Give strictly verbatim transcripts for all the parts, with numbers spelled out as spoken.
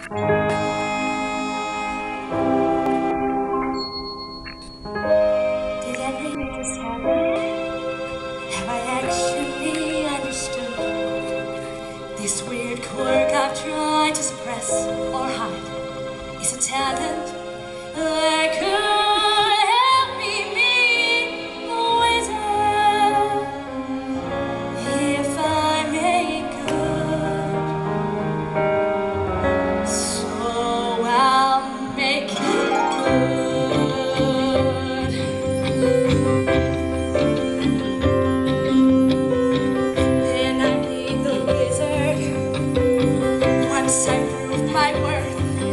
Did I really just happen? Have I actually understood this weird quirk I've tried to suppress or hide? Is a talent that could help me meet the wizard if I make good. So I'll make it good. Then I need the wizard once I prove my worth.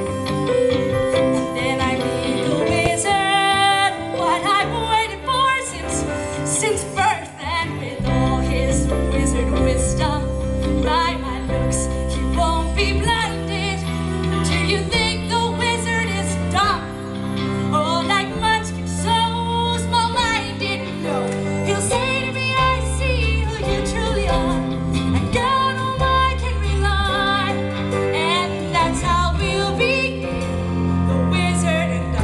Since birth, and with all his wizard wisdom, by my looks, he won't be blinded. Do you think the wizard is dumb? Or like Munchkin, so small-minded? No, he'll say to me, I see who you truly are, and God on I can rely, and that's how we'll be, the wizard and I.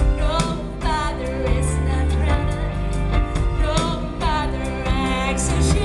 So